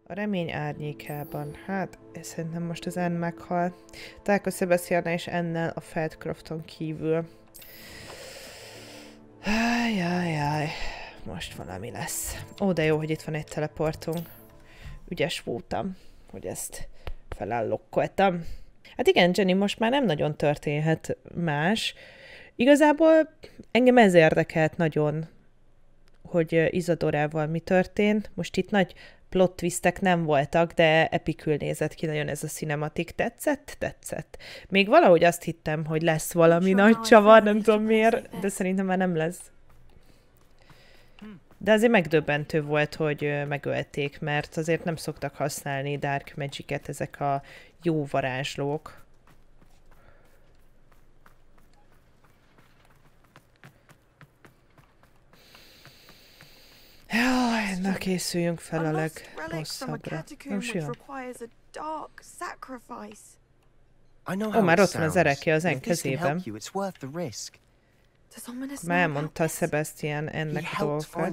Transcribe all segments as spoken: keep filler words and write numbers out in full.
A remény árnyékában. Hát, szerintem most az Anne meghal. Találkoz Sebastiana és Annel a Feldcrofton kívül. Jajjajjaj. Most valami lesz. Ó, de jó, hogy itt van egy teleportunk. Ügyes voltam, hogy ezt felállokkoltam. Hát igen, Jenny, most már nem nagyon történhet más. Igazából engem ez érdekelt nagyon, hogy Isadorával mi történt. Most itt nagy plot twistek nem voltak, de epikül nézett ki nagyon ez a cinematik. Tetszett? Tetszett. Még valahogy azt hittem, hogy lesz valami nagy csavar, nem tudom miért, de szerintem már nem lesz. De azért megdöbbentő volt, hogy megölték, mert azért nem szoktak használni Dark Magic-et ezek a jó varázslók. Jaj, na készüljünk fel a legrosszabbra. Most jön. Ó, már ott van az ereke az en kezében. Már elmondta Sebastian ennek a dolgokat.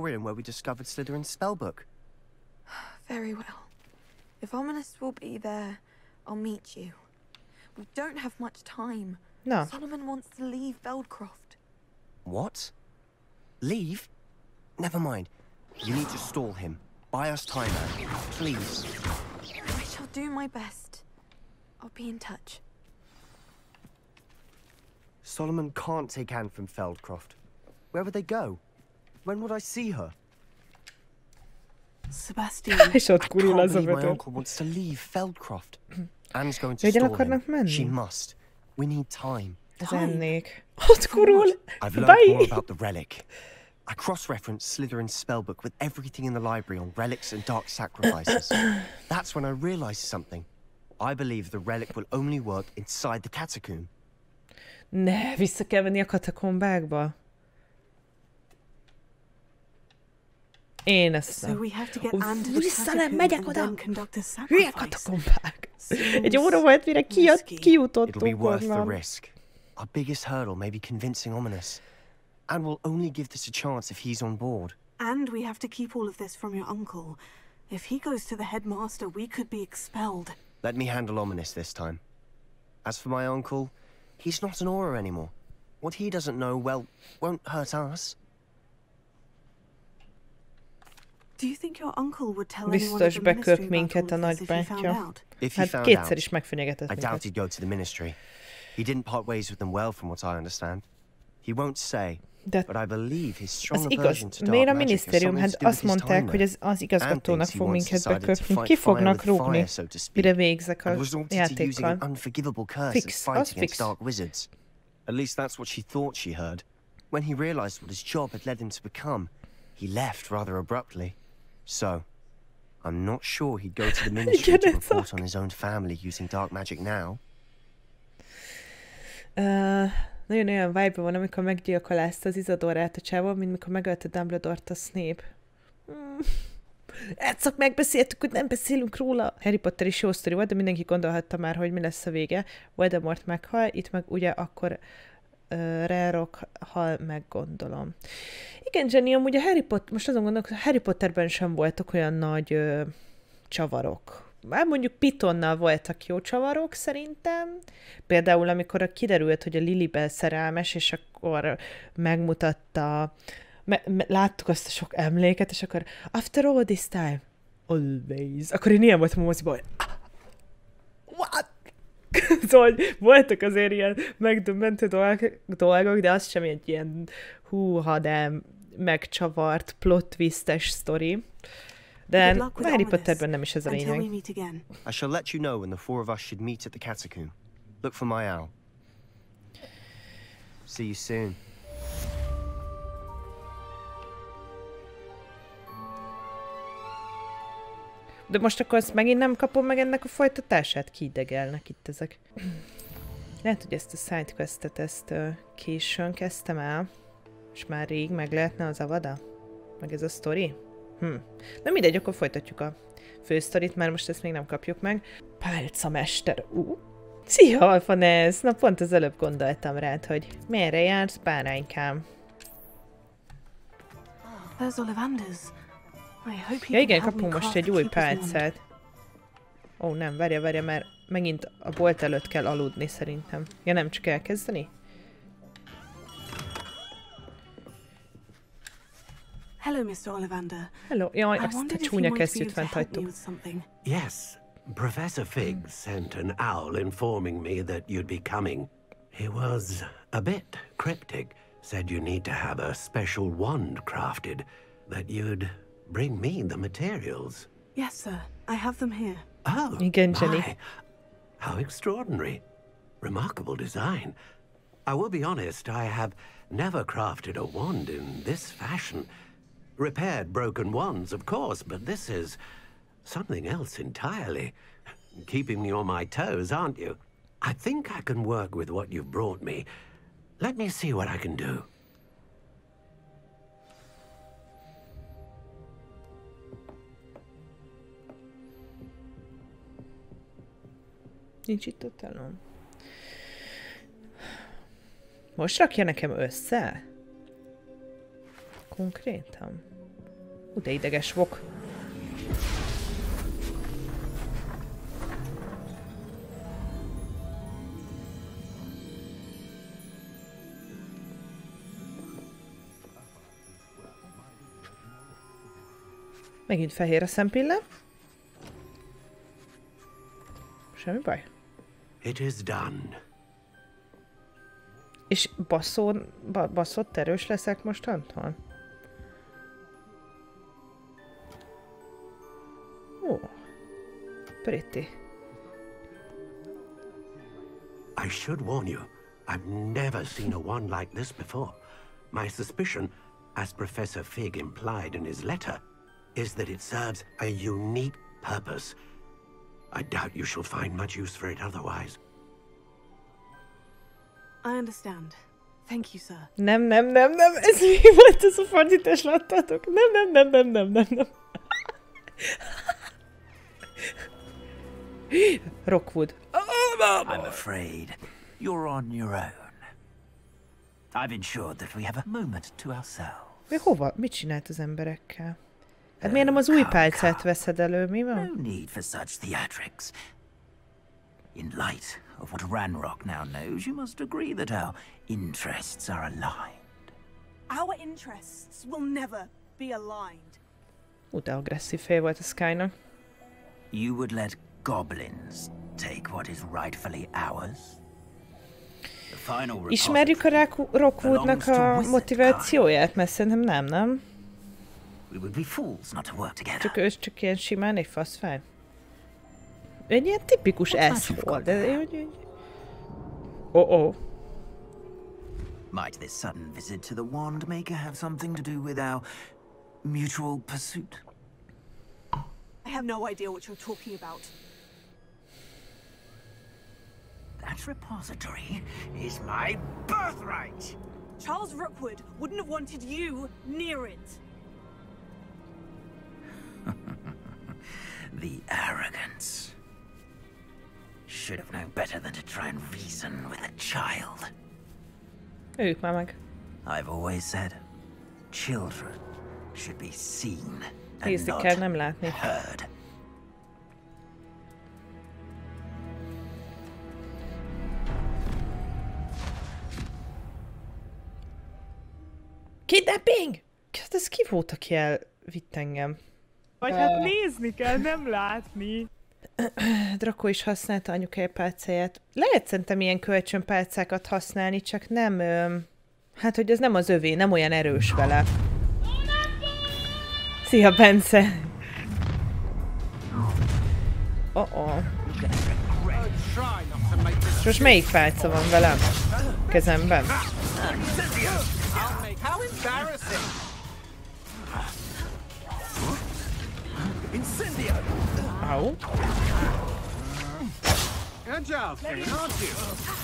Very well. If Ominous will be there, I'll meet you. We don't have much time. No. Solomon wants to leave Feldcroft. What? Leave? Never mind. You need to stall him. Buy us time, Anne. Please. I shall do my best. I'll be in touch. Solomon can't take Anne from Feldcroft. Where would they go? When would I see her? Sebastian, I can't believe my uncle wants to leave Feldcroft. Anne's going to stall him. She must. We need time. Time? Ott kurul! I've learned more about the relic. I cross-referenced Slytherin's spellbook with everything in the library on relics and dark sacrifices. That's when I realized something. I believe the relic will only work inside the catacomb. Ne, vissza kell venni a katakombákba. Én ezt nem. Vissza nem megyek oda! Hülye katakombák! Egy óra volt, mire kijut, kijutottunk onnan. Our biggest hurdle may be convincing Ominous. And we'll only give this a chance if he's on board. And we have to keep all of this from your uncle. If he goes to the headmaster, we could be expelled. Let me handle Ominous this time. As for my uncle, he's not an Auror anymore. What he doesn't know, well, won't hurt us. Do you think your uncle would tell anyone Biztos beköp minket a nagybátyja. Hát kétszer is megfenyegetett minket. I doubt he'd go to the ministry. He didn't part ways with them well from what I understand. He won't say. De but I believe his strong az igaz. Miért a minisztérium? Hát azt mondták, hogy az, az igazgatónak fog minket beköpni. Ki fognak rúgni, mire végzek a játékkal. Fix, az fix. At least that's what she thought she heard. When he realized what his job had led him to become, he left rather abruptly. So, I'm not sure he'd go to the ministry to report on his own family using dark magic now. Uh... Nagyon olyan vibe van, amikor meggyilkolázta az Isadorát a csávon, mint mikor megölte Dumbledore-t a Snape. Hmm. Egyszer megbeszéltük, hogy nem beszélünk róla. Harry Potter is jó sztori volt, de mindenki gondolhatta már, hogy mi lesz a vége. Voldemort meghal, itt meg ugye akkor uh, Rerok hal meg, gondolom. Igen, Jenny, amúgy a Harry Potter, most azon gondolok, hogy a Harry Potterben sem voltak olyan nagy uh, csavarok. Már mondjuk Pitonnal voltak jó csavarok szerintem. Például amikor kiderült, hogy a Lilibel szerelmes, és akkor megmutatta, me, me, láttuk azt a sok emléket, és akkor after all this time, always. Akkor én ilyen voltam a moziban, hogy what? Szóval voltak azért ilyen megdöbbentő dolgok, de az sem egy ilyen húha, de megcsavart, plot twistes sztori. De a Harry Potterben nem is ez a lényeg. I shall let you know when the four of us should meet at the catacomb. Look for my owl. See you soon. De most akkor azt megint nem kapom meg ennek a folytatását? Kiidegelnek itt ezek. Lehet, hogy ezt a sidequestet ezt uh, későn kezdtem el, és már rég meg lehetne az Avada? Meg ez a sztori? Hm. Na mindegy, akkor folytatjuk a fősztorit, mert most ezt még nem kapjuk meg. Pálcamester. Uh. Szia, Alfanez! Na pont az előbb gondoltam rád, hogy merre jársz, báránykám? There's Ollivanders. Ja igen, kapunk most egy új pálcát. Ó, nem, várja, várja, mert megint a bolt előtt kell aludni szerintem. Ja nem, csak elkezdeni? Hello, mister Ollivander. Hello. Jaj, azt a csúnya kesztyűt fent hagytuk. Yes, Professor Fig sent an owl informing me that you'd be coming. He was a bit cryptic. Said you need to have a special wand crafted, that you'd bring me the materials. Yes, sir. I have them here. Oh, Again, Jenny. my. How extraordinary. Remarkable design. I will be honest, I have never crafted a wand in this fashion. Repaired broken wands, of course, but this is something else entirely. Keeping me on my toes, aren't you? I think I can work with what you've brought me. Let me see what I can do. Nincs itt a telom. Most rakja nekem össze? Konkrétan? Ú, de ideges vok. Megint fehér a szempille. Semmi baj. It is done. És basszón, ba, basszott erős leszek mostantól? Ó, pretty. I should warn you, I've never seen a wand like this before. My suspicion, as Professor Fig implied in his letter, is that it serves a unique purpose. I doubt you shall find much use for it otherwise. I understand. Thank you, sir. Nem, nem, nem, nem, ez mi volt ez a fordítás, láttátok? Nem, nem, nem, nem, nem, nem, nem. Rockwood. I'm afraid you're on your own. I've ensured that we have a moment to ourselves. Mi hova? Mit csinált az emberekkel? Hát miért nem az új pálcát veszed elő? Mi van? No need for such theatrics. In light of what Ranrock now knows, you must agree that our interests are aligned. Our interests will never be aligned. Ú, de agresszív fej volt a Skynak. You would let goblins take what is rightfully ours? The final Ismerjük a Rockwoodnak a motivációját? Mert szerintem nem, nem? We would be fools not to work together. Csak ő csak ilyen simán egy faszfej. Egy ilyen tipikus eszhol, de... Oh-oh. Might this sudden visit to the Wandmaker have something to do with our mutual pursuit? I have no idea what you're talking about. That repository is my birthright! Charles Rookwood wouldn't have wanted you near it. The arrogance. Should have known better than to try and reason with a child. Ők már meg. I've always said, children should be seen and Nézni not kell, nem látni. heard. Kidnapping! Ez ki volt, aki elvitt engem? Vagy hát nézni kell, nem látni. Draco is használta anyukája pálcáját. Lehet szerintem ilyen kölcsönpálcákat használni, csak nem... Ö, hát, hogy ez nem az övé, nem olyan erős vele. Szia, Bence! Oh-oh. És most melyik pálca van velem? Kezemben? Au. Agile thing, aren't you?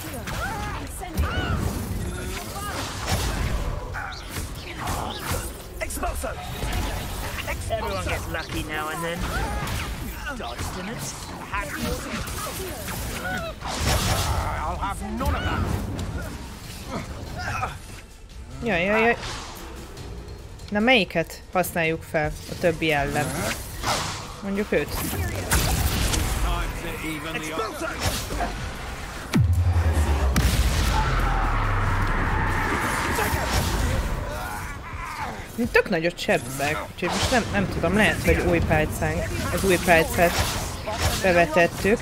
Expulso! Everyone gets lucky now and then. Dodged in it. I'll have none of that. Jaj, jaj, jaj. Na melyiket használjuk fel a többi ellen? Mondjuk őt. Tök nagyot sebbek, úgyhogy most nem, nem tudom, lehet, hogy új pálcánk, az új pálcát bevetettük.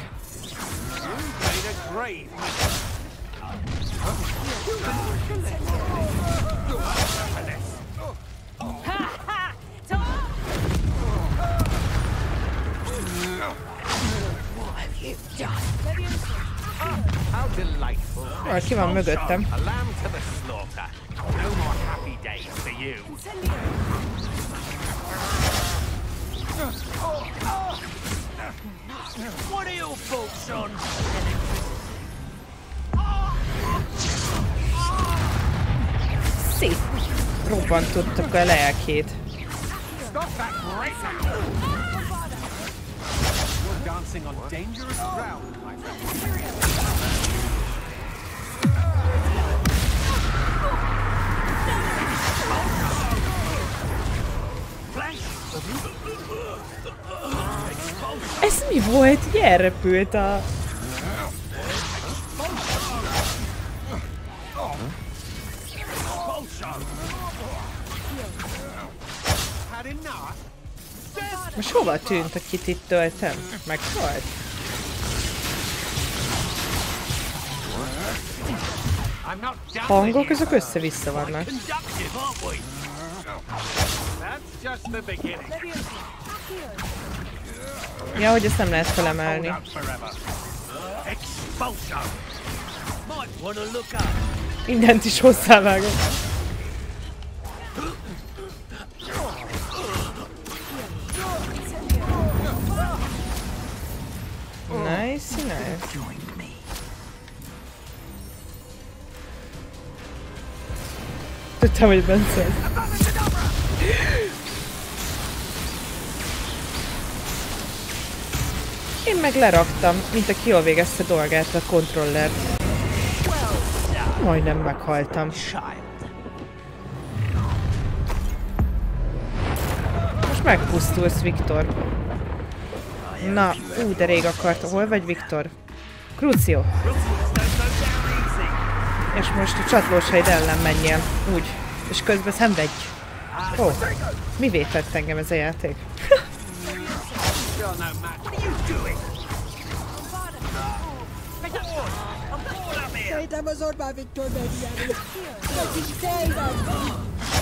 Ah, ki van mögöttem? Szép! Robbantottak a lelkét. Dancing on dangerous ground, my friend. Ez mi volt? Így elrepült a... Most hova tűnt, akit itt töltem? Meghalt? Hangok, azok össze-vissza vannak. Ja, hogy ezt nem lehet felemelni. Mindent is hozzávágok. Nice, nice. Tudtam, hogy Bence. Én meg leraktam, mint aki jól végezte dolgát a kontrollert. Majdnem meghaltam. Most megpusztulsz, Viktor. Na, ú, de rég akart. Hol vagy, Viktor? Crucio. És most a csatlósaid ellen menjél. Úgy. És közben szenvedj. Ó, oh, mivé tett engem ez a játék? Szerintem az Orbán Viktor megjelent. Neki tényleg.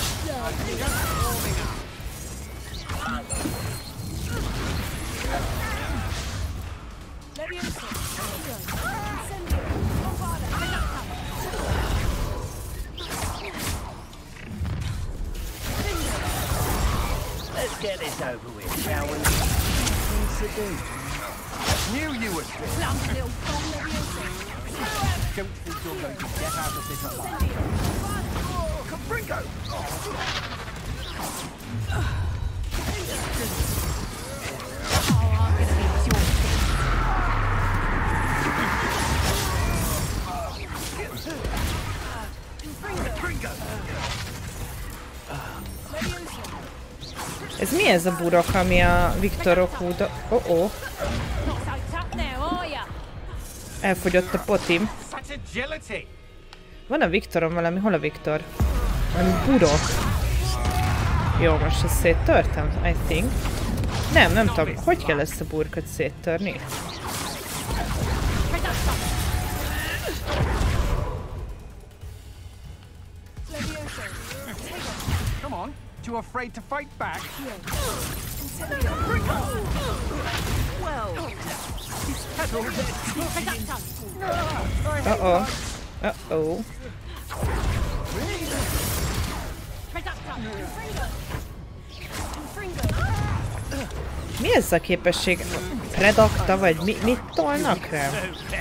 Let's get this over with, shall we? Things to do. Knew you would. Don't think you're going to get out of this alive. Oh, Cabringo! Ez mi ez a burok, ami a Viktorok úda... Oh -oh. Elfogyott a potim. Van a Viktoron valami, hol a Viktor? Valami burok. Jó, most ezt széttörtem, I think. Nem, nem tudom, hogy kell ezt a burkot széttörni? Come on, too afraid to fight back? Uh-oh. Uh-oh. Mi ez a képesség? Predakta, vagy mi, mit tolnak rá?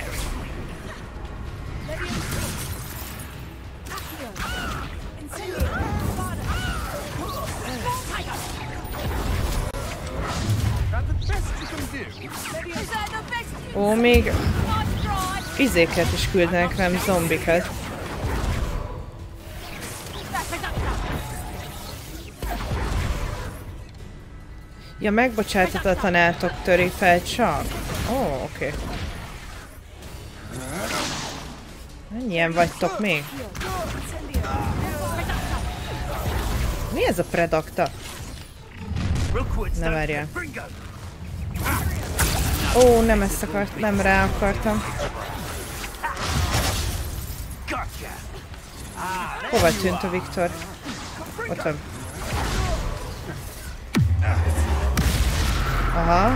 Ó, még izéket is küldnek, nem zombikat. Ja, megbocsátatatlan átok töri fel csak. Ó, oh, oké. Okay. Mennyien vagytok még? Mi ez a Predacta? Ne várjál. Ó, nem ezt akart, nem rá akartam. Hova tűnt a Viktor? Ott van. Aha.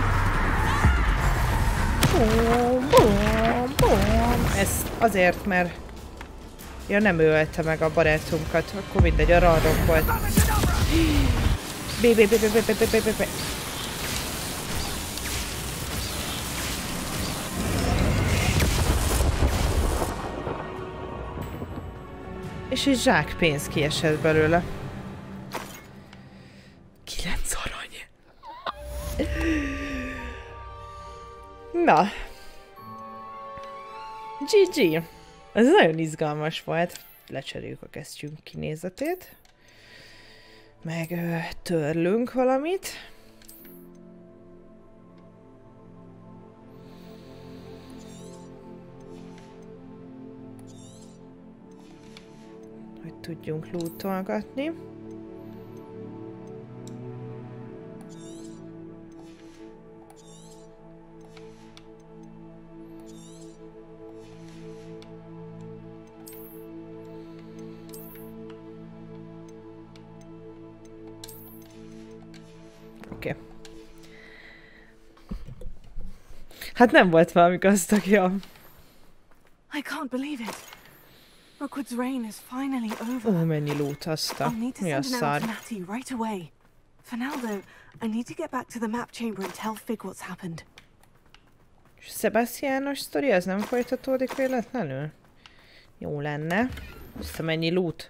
Bum, bum, bum. Ez azért, mert... Ja, nem ő ölte meg a barátunkat. Akkor mindegy, a random volt. Bé, bé, bé, bé, bé, bé, bé, bé, bé. És egy zsák pénz kiesett belőle. Kilenc arany. Na. gé gé. Ez nagyon izgalmas volt. Lecseréljük a kesztyünk kinézetét. Meg ö, törlünk valamit. Hogy tudjunk lootolgatni. Oké. Okay. Hát nem volt valami gazdag, ja. I can't believe it. Rookwood's reign is finally over. Ó, mennyi loot azta. Mi a szar? Right away. For now though, I need to get back to the map chamber and tell Fig what's happened. Sebastianos sztori, az nem folytatódik véletlenül? Jó lenne. Azt mennyi loot.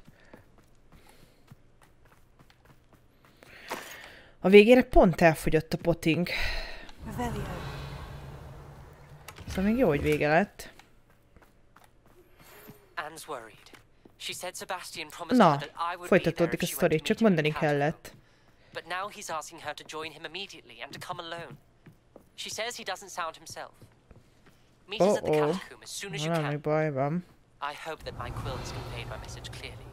A végére pont elfogyott a potink. Szóval még jó, hogy vége lett. Na, folytatódik a sztori, csak mondani kellett. But now he's asking her to join him immediately and to come alone. She says he doesn't sound himself. Meet us at the catacomb as soon as you can. Valami baj van. I hope that my quill has conveyed my message clearly.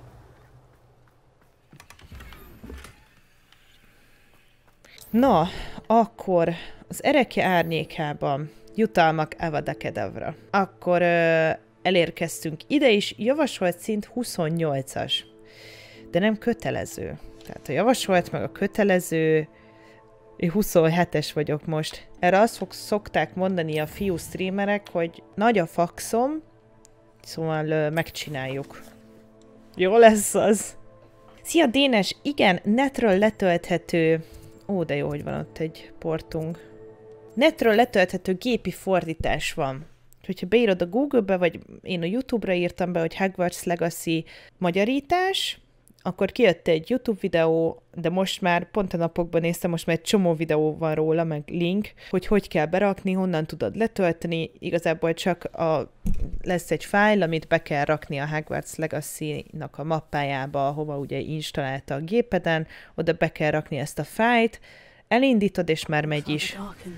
Na, akkor az Erekje árnyékában jutalmak Avada Kedavra. Akkor ö, elérkeztünk ide is, javasolt szint huszonnyolcas, de nem kötelező. Tehát a javasolt meg a kötelező, én huszonhetes vagyok most. Erre azt fog, szokták mondani a fiú streamerek, hogy nagy a faxom, szóval ö, megcsináljuk. Jó lesz az. Szia Dénes, igen, netről letölthető... Ó, de jó, hogy van ott egy portunk. Netről letölthető gépi fordítás van. Hogyha beírod a Google-be, vagy én a YouTube-ra írtam be, hogy Hogwarts Legacy magyarítás, akkor kijött egy YouTube videó, de most már pont a napokban néztem, most már egy csomó videó van róla, meg link, hogy hogy kell berakni, honnan tudod letölteni. Igazából csak a, lesz egy fájl, amit be kell rakni a Hogwarts Legacy-nak a mappájába, ahova ugye installálta a gépeden, oda be kell rakni ezt a fájlt, elindítod, és már megy is.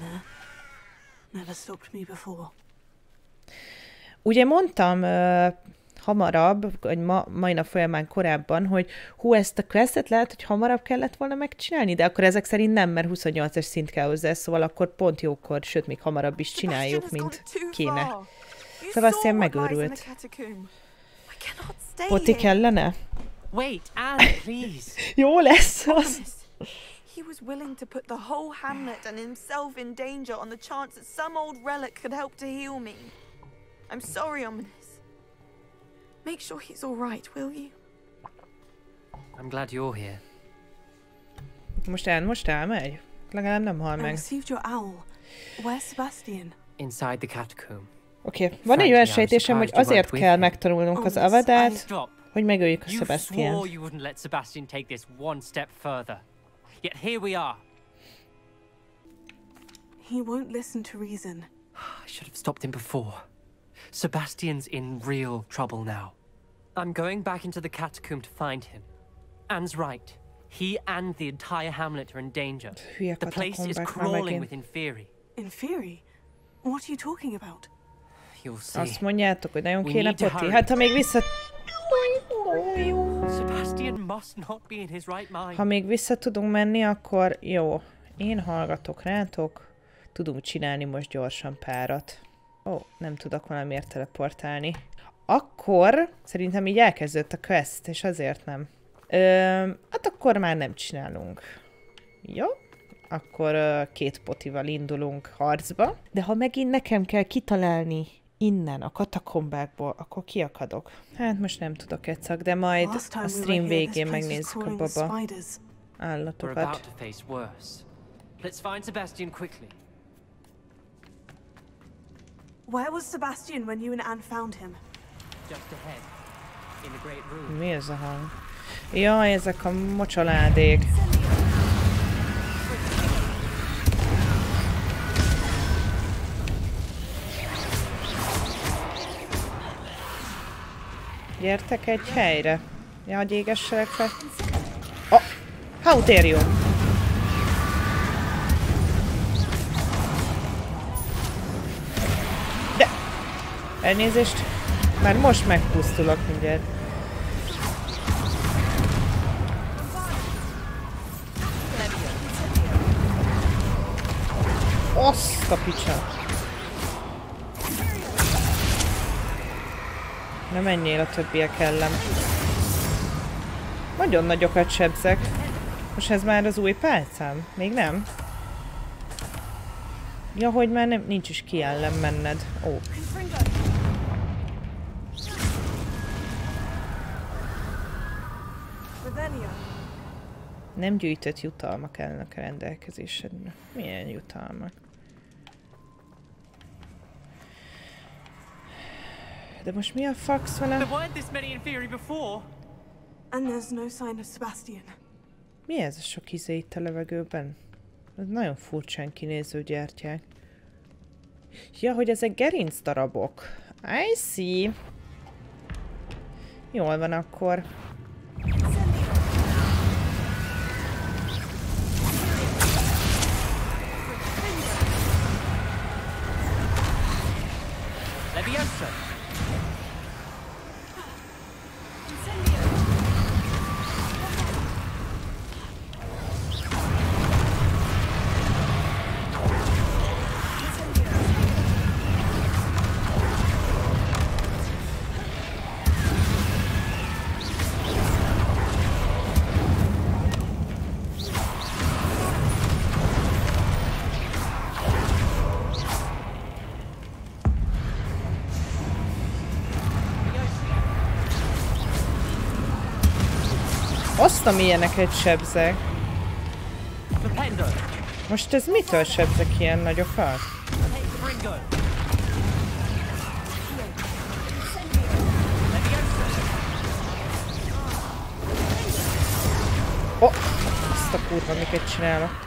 Ugye mondtam uh, hamarabb, vagy ma, mai nap folyamán korábban, hogy hú, ezt a questet lehet, hogy hamarabb kellett volna megcsinálni, de akkor ezek szerint nem, mert huszonnyolcas szint kell hozzá, szóval akkor pont jókor, sőt, még hamarabb is csináljuk, mint kéne. Sebastian megőrült. Poti kellene? Wait, Anne, please. Jó lesz az. He was willing to put the whole hamlet and himself in danger on the chance that some old relic could help to heal me. I'm sorry, Ominous. Make sure he's all right, will you? I'm glad you're here. Most el, most elmegy? Legalább nem hal meg. I received your owl. Where's Sebastian? Inside the catacomb. Oké, okay. Van egy olyan sejtésem, hogy azért kell megtanulnunk az Avadát, hogy megöljük a Sebastian. You swore you wouldn't let Sebastian take this one step further. Yet here we are. He won't listen to reason. I should have stopped him before. Sebastian's in real trouble now. I'm going back into the catacomb to find him. Anne's right. He and the entire hamlet are in danger. Hülye The place is katakombák már crawling megint. with inferi. Inferi? What are you talking about? You'll see. Azt mondjátok, hogy nagyon We kéne need to poti. hurry. Hát ha még vissza... Sebastian must not be in his right mind. Ha még vissza tudunk menni, akkor jó. Én hallgatok rátok. Tudunk csinálni most gyorsan párat. Ó, nem tudok valamiért teleportálni. Akkor szerintem így elkezdődött a quest, és azért nem. Ö, hát akkor már nem csinálunk. Jó? Akkor ö, két potival indulunk harcba. De ha megint nekem kell kitalálni innen, a katakombákból, akkor kiakadok. Hát most nem tudok egyszak, de majd a stream végén megnézzük a baba We're állatokat. about to face worse. Let's find Sebastian quickly. Where was Sebastian when you and Anne found him? Just ahead. In the great room. Mi ez a hang? Jaj, ezek a mocsaládék. Gyertek egy helyre. Ja, hogy égesselek fel. Oh! How dare you! De! Elnézést! Már most megpusztulok mindjárt. Azt a picsa! Ne menjél a többiek ellen. Nagyon nagyokat sebzek. Most ez már az új pálcám? Még nem? Ja, hogy már nem, nincs is ki ellen menned. Ó. Nem gyűjtött jutalmak állnak a rendelkezésedre. Milyen jutalmak? De most mi a fax van a... There weren't this many inferi before. And there's no sign of Sebastian. Mi ez a sok izé itt a levegőben? Ez nagyon furcsán kinéző gyertyák. Ja, hogy ezek gerinc darabok. I see. Jól van akkor. Leviosa. Azt, amilyeneket sebzek. Most ez mitől sebzek ilyen nagyokat? Ó, oh, azt a kurva, miket csinálok.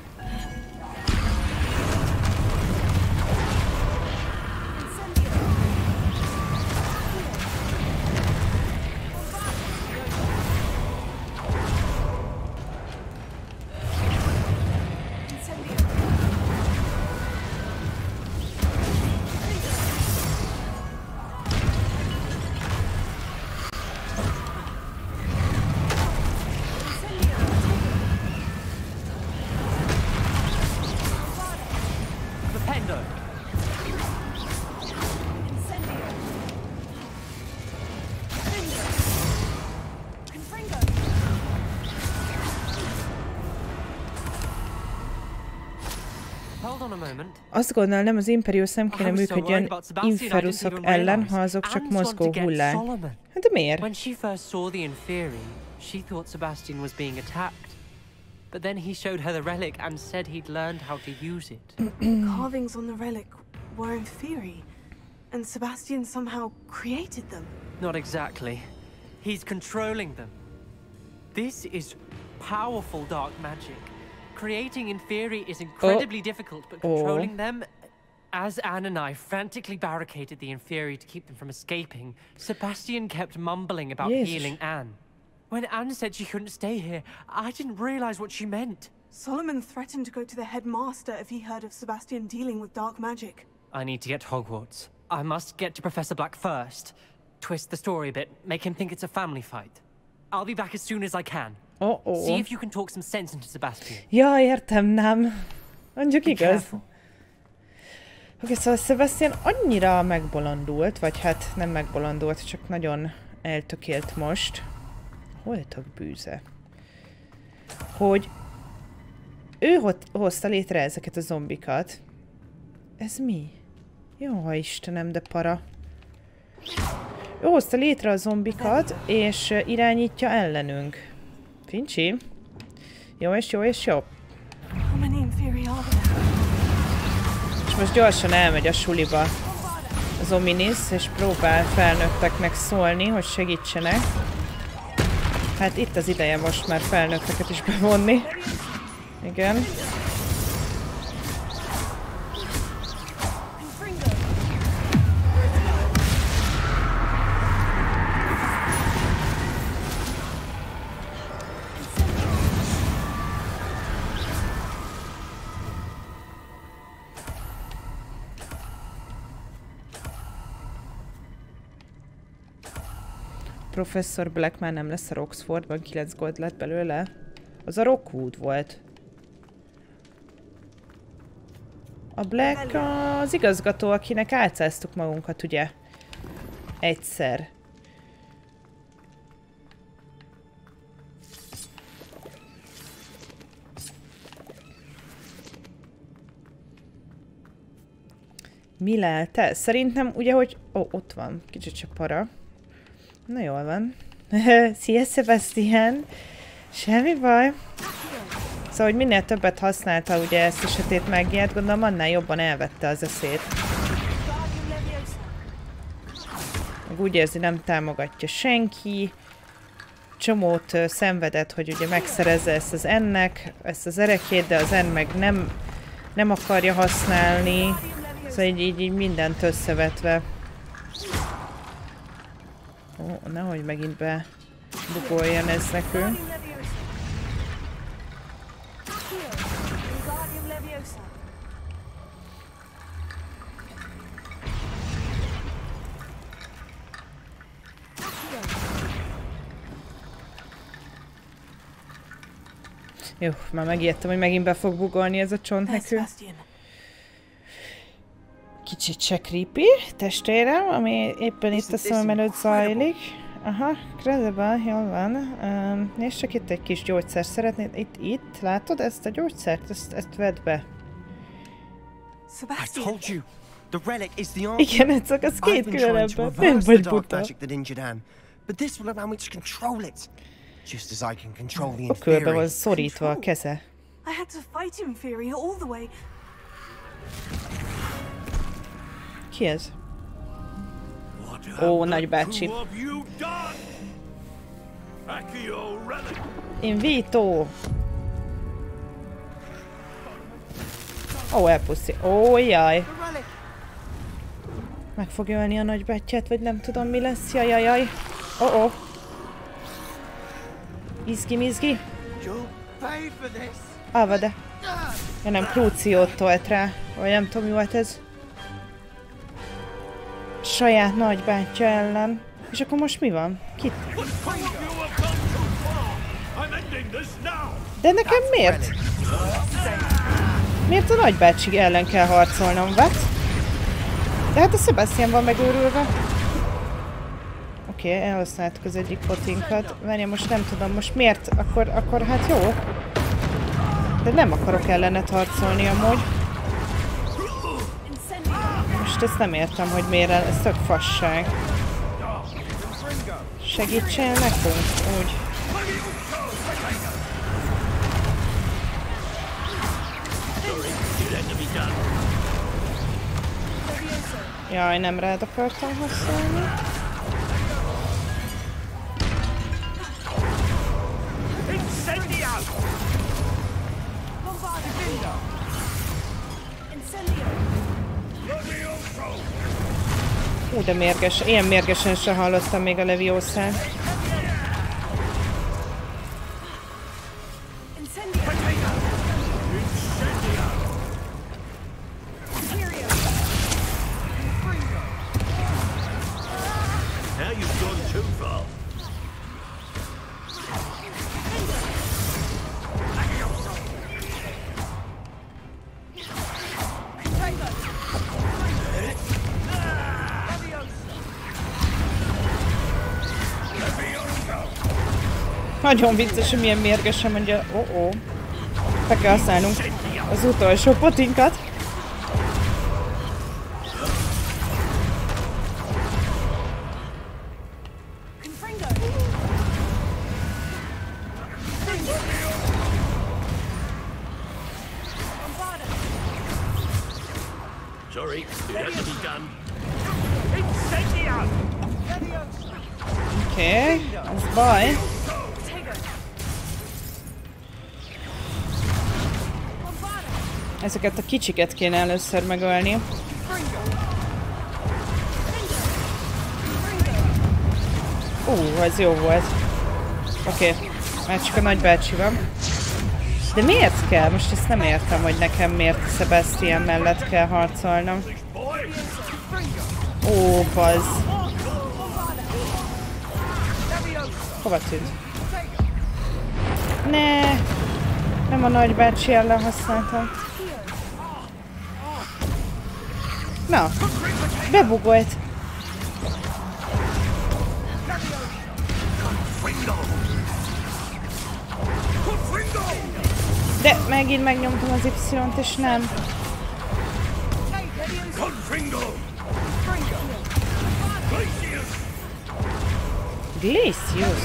Azt gondolom, az Imperius nem kéne működjön Inferusok ellen, ha azok csak mozgó hullák. Hát de miért? When she first saw the inferi, she thought Sebastian was being attacked. But then he showed her the relic and said he'd learned how to use it. Carvings on the relic were inferi, and Sebastian somehow created them. Not exactly. He's controlling them. This is powerful dark magic. Creating inferi is incredibly oh. difficult, but controlling oh. them... As Anne and I frantically barricaded the inferi to keep them from escaping, Sebastian kept mumbling about Jézus. healing Anne. When Anne said she couldn't stay here, I didn't realize what she meant. Solomon threatened to go to the headmaster if he heard of Sebastian dealing with dark magic. I need to get to Hogwarts. I must get to Professor Black first. Twist the story a bit, make him think it's a family fight. I'll be back as soon as I can. Oh-oh. See if you can talk some sense into Sebastian. Ja, értem, nem. Mondjuk igaz. Oké, okay, szóval Sebastian annyira megbolondult, vagy hát nem megbolondult, csak nagyon eltökélt most. Voltak bűze. Hogy ő hozta létre ezeket a zombikat. Ez mi? Jó, Istenem, de para. Ő hozta létre a zombikat, és irányítja ellenünk. Fincsi? Jó és jó és jó. És most gyorsan elmegy a suliba az Ominis, és próbál felnőtteknek szólni, hogy segítsenek. Hát itt az ideje most már felnőtteket is bevonni. Igen. Professzor Black már nem lesz a Roxfordban, kilenc gold lett belőle. Az a Rockwood volt. A Black az igazgató, akinek álcáztuk magunkat, ugye? Egyszer. Mi lelte? Szerintem ugye, hogy... Ó, ott van. Kicsit se para. Na jól van. Szia, Sebastian! Semmi baj. Szóval, hogy minél többet használta ugye ezt a sötét mágiát, gondolom annál jobban elvette az eszét. Meg úgy érzi, nem támogatja senki. Csomót uh, szenvedett, hogy ugye megszerezze ezt az ennek, ezt az erekét, de az en meg nem, nem akarja használni. Szóval így, így, így mindent összevetve. Ó, nehogy megint be bugoljon ez nekünk. Jó, már megijedtem, hogy megint be fog bugolni ez a csont nekünk. Kicsit se creepy, testvérem, ami éppen itt a szemem előtt zajlik. Aha, Credible, jól van. Um, nézd csak itt egy kis gyógyszer. Szeretnéd itt, itt, látod ezt a gyógyszert? Ezt, ezt vedd be. Igen, csak az két külön ebben. Nem vagy buta. A körbe van szorítva a keze. Ki ez? Ó, nagybácsi. Invito! Ó, elpuszi. Ó, jaj. Meg fogja ölni a nagybátyját, vagy nem tudom mi lesz. Jaj, jaj, jaj. Ó, oh, ó. Oh. Izgi, mizgi. Avade. Ja nem, Cruciót tolt rá. Vagy nem tudom, mi volt ez. Saját nagybátyja ellen. És akkor most mi van? Kit? De nekem miért? Miért a nagybácsi ellen kell harcolnom, vet? De hát a Sebastian van megőrülve. Oké, okay, elhasználtuk az egyik potinkat. Várja, most nem tudom, most miért? Akkor, akkor hát jó. De nem akarok ellenet harcolni amúgy. Most ezt nem értem, hogy miért, ez tök fasság. Segítsél nekünk? Úgy. Jaj, nem rád akartam használni. Ú, de mérges. Ilyen mérgesen se hallottam még a Levioszát. Nagyon vicces, hogy milyen mérgesen mondja. Ó, oh -oh. Be kell használnunk az utolsó potinkat. Oké, okay, ez baj. Ezeket a kicsiket kéne először megölni. Ú, uh, ez jó volt. Oké, okay, már csak a nagybácsi van. De miért kell? Most ezt nem értem, hogy nekem miért Sebastian mellett kell harcolnom. Ó, bazd. Hova tűnt? Ne, nem a nagybácsi ellen használtam. Na, bebugolt. De megint megnyomtam az Y-t és nem. Glacius.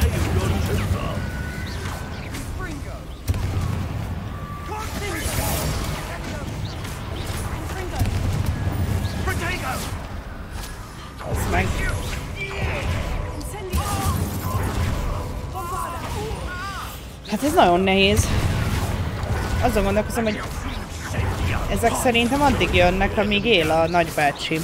Ez meg. Hát ez nagyon nehéz. Azon gondolkozom, hogy ezek szerintem addig jönnek, amíg él a nagybácsi.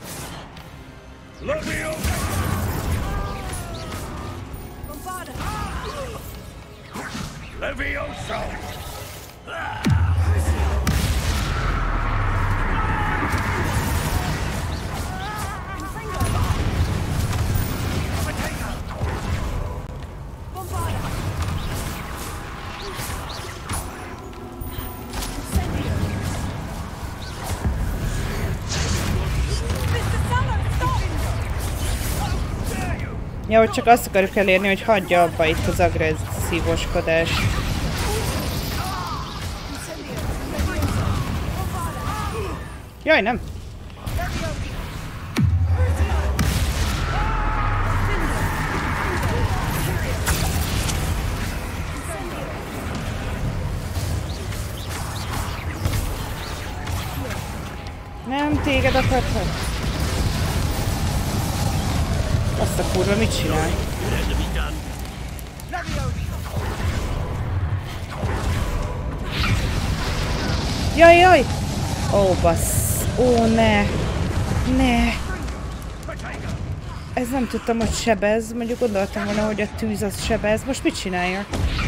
Ja, hogy csak azt akarjuk elérni, hogy hagyja abba itt az agresszívoskodás. Jaj, nem! Nem téged akartam. Azt a kurva mit csinál? Jaj, jaj! Ó, bassz! Ó, ne! Ne! Ez nem tudtam, hogy sebez. Mondjuk gondoltam volna, hogy a tűz az sebez. Most mit csináljak?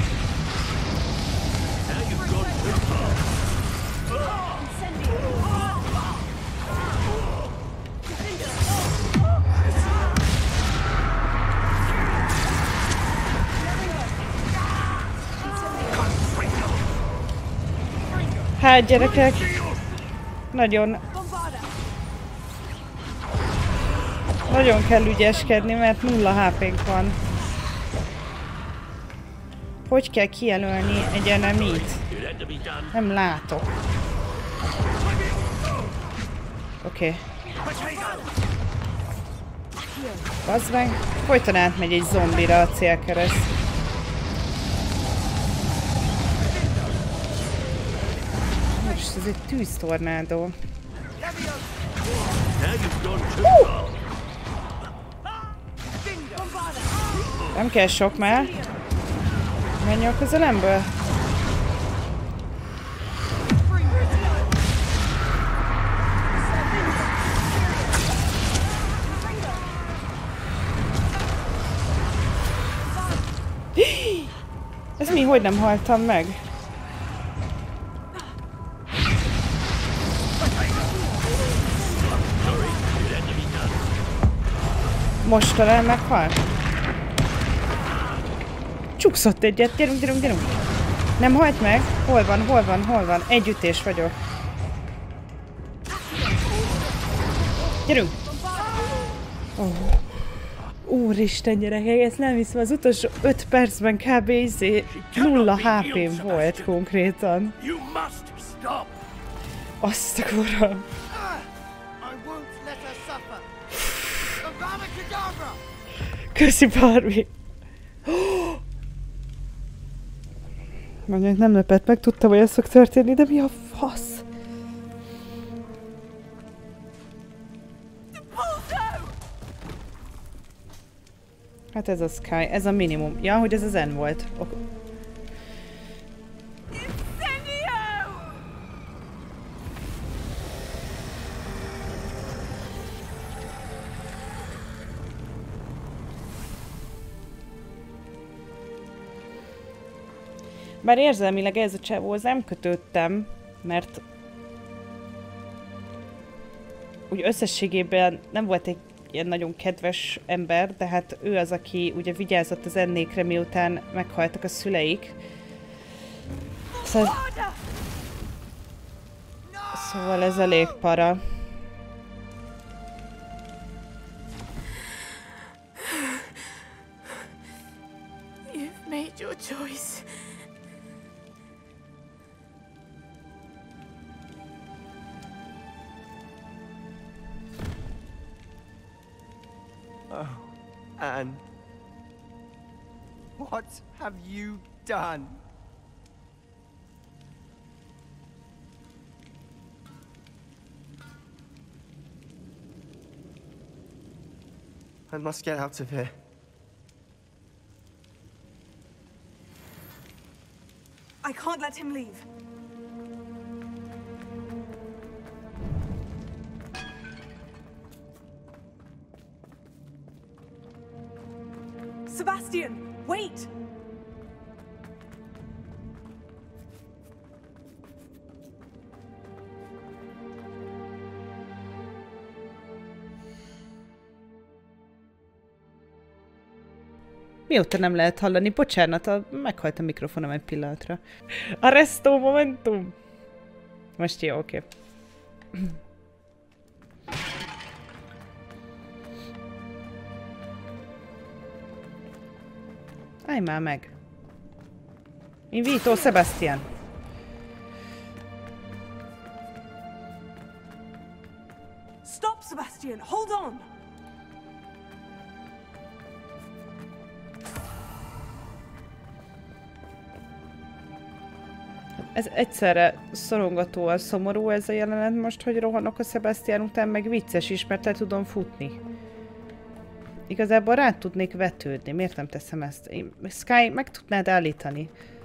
Hát gyerekek, nagyon, nagyon kell ügyeskedni, mert nulla há pénk van. Hogy kell kijelölni egy enemit? Nem látok. Oké. Okay. Bazd meg, folyton átmegy egy zombira a célkereszt. Ez egy tűztornádó. Uh! Nem kell sok már. Menj a közelemből. Ez mi? Hogy nem haltam meg? Most talán meghal? Csukszott egyet, gyerünk, gyerünk, gyerünk! Nem halt meg? Hol van, hol van, hol van? Egy ütés vagyok. Gyerünk! Oh. Úristen gyerekek, ezt nem hiszem, az utolsó öt percben kb. Izé nulla há pém volt konkrétan. Azt a kurva. Köszi, Barbie! Mondjuk nem lepett meg, tudtam, hogy ez fog történni, de mi a fasz? Hát ez a Sky, ez a minimum. Ja, hogy ez az N volt. Ok. Bár érzelmileg ez a csávóhoz nem kötődtem, mert úgy összességében nem volt egy ilyen nagyon kedves ember, de hát ő az, aki ugye vigyázott az Ennékre, miután meghaltak a szüleik. Szóval, szóval ez elég para. You've made your choice. Oh, Anne. What have you done? I must get out of here. I can't let him leave. Sebastian, wait! Mióta nem lehet hallani? Bocsánat, a... meghalt a mikrofonom egy pillanatra. Arresto momentum! Most jó, oké. Okay. Állj már meg! Invito Sebastian! Stop, Sebastian! Hold on! Ez egyszerre szorongatóan szomorú ez a jelenet most, hogy rohanok a Sebastian után, meg vicces is, mert le tudom futni. Igazából rá tudnék vetődni. Miért nem teszem ezt? Én, Sky, meg tudnád állítani.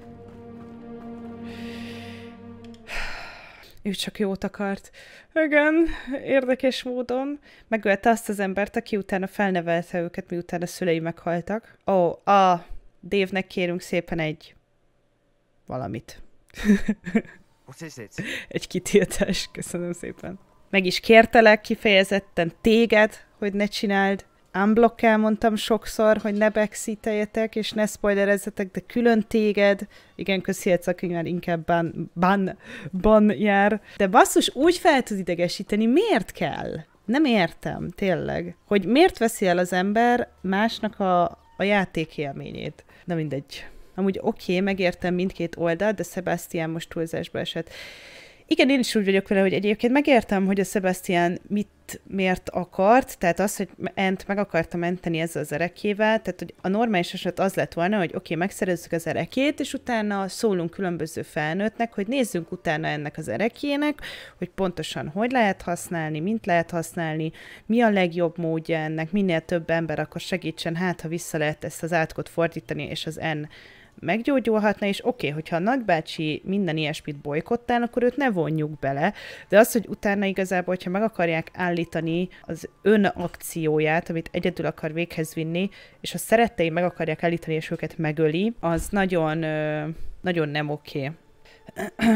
Ő csak jót akart. Igen, érdekes módon. Megölte azt az embert, aki utána felnevelte őket, miután a szülei meghaltak. Ó, oh, a Dave-nek kérünk szépen egy... valamit. What is it? Egy kitiltás, köszönöm szépen. Meg is kértelek kifejezetten téged, hogy ne csináld. Unblock elmondtam sokszor, hogy ne backseateljetek, és ne spoilerezzetek, de külön téged. Igen, köszihetsz, aki már inkább ban, ban, ban jár. De basszus, úgy fel tud idegesíteni, miért kell? Nem értem, tényleg. Hogy miért veszi el az ember másnak a, a játékélményét. Na mindegy. Amúgy oké, okay, megértem mindkét oldal, de Sebastian most túlzásba esett. Igen, én is úgy vagyok vele, hogy egyébként megértem, hogy a Sebastian mit, miért akart, tehát az, hogy Ent meg akarta menteni ezzel az erekével, tehát hogy a normális eset az lett volna, hogy oké, okay, megszerezzük az erekét, és utána szólunk különböző felnőttnek, hogy nézzünk utána ennek az erekének, hogy pontosan hogy lehet használni, mint lehet használni, mi a legjobb módja ennek, minél több ember akkor segítsen, hát ha vissza lehet ezt az átkot fordítani, és az N meggyógyulhatna, és oké, okay, hogyha a nagybácsi minden ilyesmit bolykottál, akkor őt ne vonjuk bele, de az, hogy utána igazából, hogyha meg akarják állítani az önakcióját, amit egyedül akar véghez vinni, és a szerettei meg akarják állítani, és őket megöli, az nagyon, nagyon nem oké. Okay.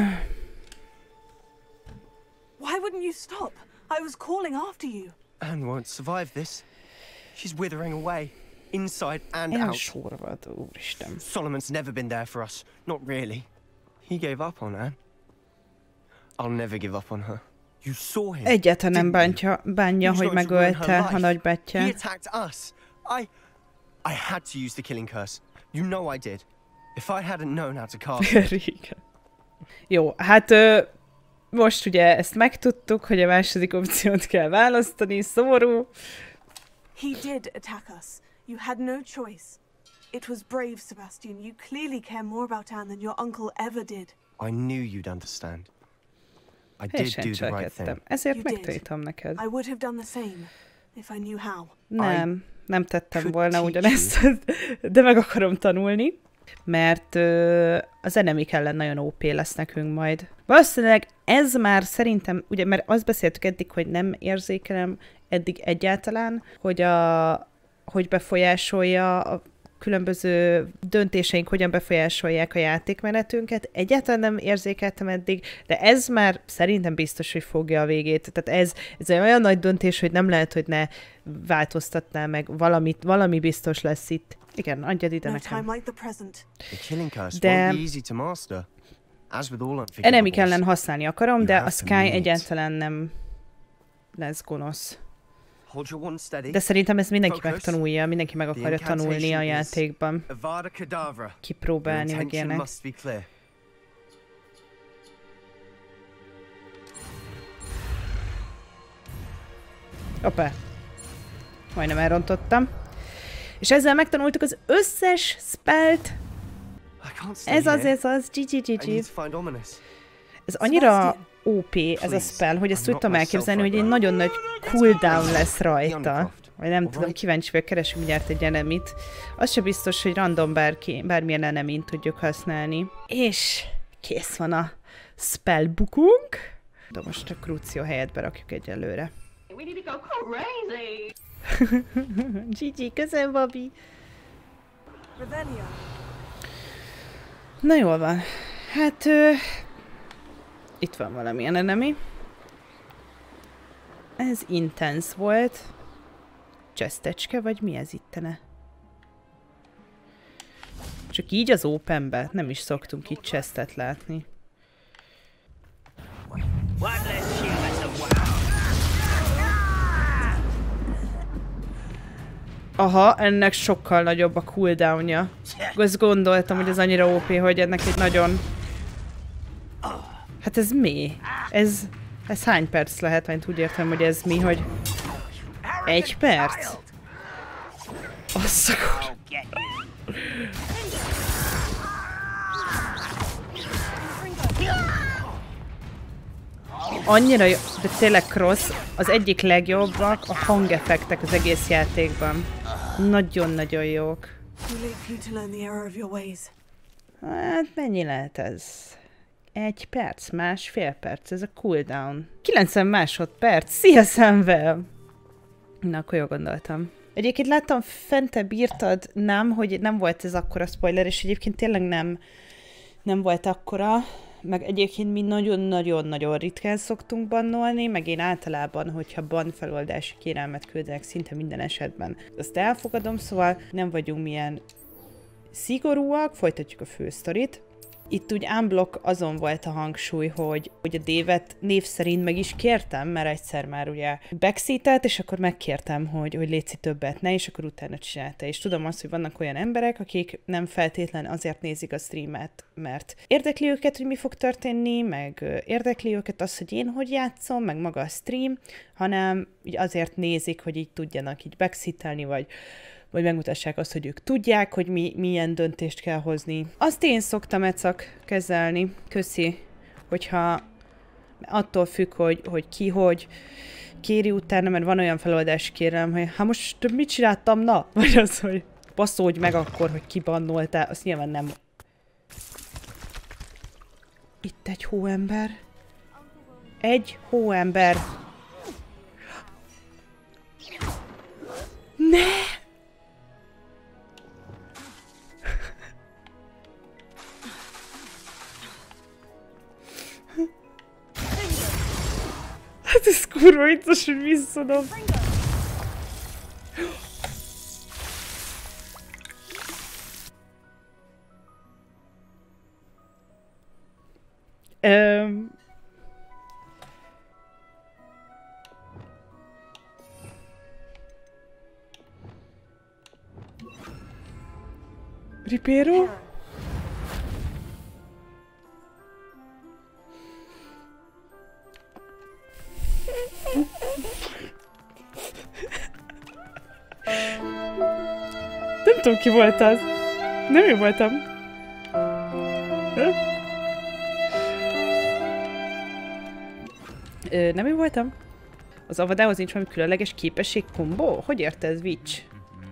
Why wouldn't you stop? I was calling after you. Anne won't survive this. She's withering away. Inside and Ilyen out. sorvad, úristen. Solomon's never been there for us. Not really. He gave up on Anne. I'll never give up on her. You saw him. Egyáltalán nem bántja, bánja, hogy megölte a nagybátyját. He attacked us. I... I had to use the killing curse. You know I did. If I hadn't known how to cast it... Jó, hát ö, most ugye ezt megtudtuk, hogy a második opciót kell választani, szomorú. He did attack us. You had no choice. It was brave, Sebastian. You clearly care more about Anne than your uncle ever did. I knew you'd understand. I did do the right thing. Ezért megtanítom neked. I would have done the same if I knew how. Nem, nem tettem volna ugyanezt, de meg akarom tanulni, mert ö, az enemik ellen nagyon ó pé lesz nekünk majd. Valószínűleg ez már szerintem, ugye, mert azt beszéltük eddig, hogy nem érzékelem eddig egyáltalán, hogy, a, hogy befolyásolja a különböző döntéseink hogyan befolyásolják a játékmenetünket. Egyáltalán nem érzékeltem eddig, de ez már szerintem biztos, hogy fogja a végét. Tehát ez, ez egy olyan nagy döntés, hogy nem lehet, hogy ne változtatná meg valamit, valami biztos lesz itt. Igen, adjad ide nekem. De enemik ellen használni akarom, de a Sky egyáltalán nem lesz gonosz. De szerintem ez mindenki megtanulja, mindenki meg akarja tanulni a játékban. Kipróbálni, meg ilyenek. Hoppá. Majdnem elrontottam. És ezzel megtanultuk az összes spellt. Ez az, ez az, gé gé gé gé. Ez annyira ó pé ez a spell, hogy ezt tudtam elképzelni, hogy egy nagyon nagy cooldown lesz rajta. Vagy nem tudom, kíváncsi vagyok, keresünk mindjárt egy enemit. Az sem biztos, hogy random bárki, bármilyen enemint tudjuk használni. És kész van a spellbookunk. De most a Crucio helyet berakjuk egyelőre. Gigi, köszönöm, Bobby! Na jól van. Hát... Ö... Itt van valamilyen enemi. Ez intense volt. Chestecske, vagy mi ez ittene? Csak így az openbe nem is szoktunk így chestet látni. Aha, ennek sokkal nagyobb a cooldownja. Azt gondoltam, hogy ez annyira ó pé, hogy ennek egy nagyon... Hát ez mi? Ez... Ez hány perc lehet? Mert úgy értem, hogy ez mi, hogy... Egy perc? Asszakor... Annyira jó, de tényleg Cross az egyik legjobbak a hangeffektek az egész játékban. Nagyon-nagyon jók. Hát mennyi lehet ez? Egy perc, másfél perc, ez a cooldown. kilencven másodperc, szia szemvel! Na, akkor jól gondoltam. Egyébként láttam, fentebb írtad, nem, hogy nem volt ez akkora spoiler, és egyébként tényleg nem, nem volt akkora. Meg egyébként mi nagyon-nagyon-nagyon ritkán szoktunk bannolni, meg én általában, hogyha ban feloldási kérelmet küldenek szinte minden esetben. Azt elfogadom, szóval nem vagyunk milyen szigorúak, folytatjuk a fősztorit. Itt úgy unblock azon volt a hangsúly, hogy, hogy a Dave-et név szerint meg is kértem, mert egyszer már ugye backseatelt, és akkor megkértem, hogy, hogy létszi többet ne, és akkor utána csinálta. És tudom azt, hogy vannak olyan emberek, akik nem feltétlen azért nézik a streamet, mert érdekli őket, hogy mi fog történni, meg érdekli őket az, hogy én hogy játszom, meg maga a stream, hanem azért nézik, hogy így tudjanak így backseatelni, vagy vagy megmutassák azt, hogy ők tudják, hogy mi, milyen döntést kell hozni. Azt én szoktam ecak kezelni, köszi, hogyha attól függ, hogy, hogy ki, hogy kéri utána, mert van olyan feloldási kérelem, hogy hát most mit csináltam, na? Vagy az, hogy passzolj meg akkor, hogy kibannoltál, azt nyilván nem. Itt egy hóember. Egy hóember. Ne! Hát ez kurva vicces, hogy visszadom. Um. Ripero? Nem tudom, ki volt az. Nem én voltam. Ö, nem én voltam? Az avadához nincs valami különleges képesség kombó? Hogy érte ez, Witch?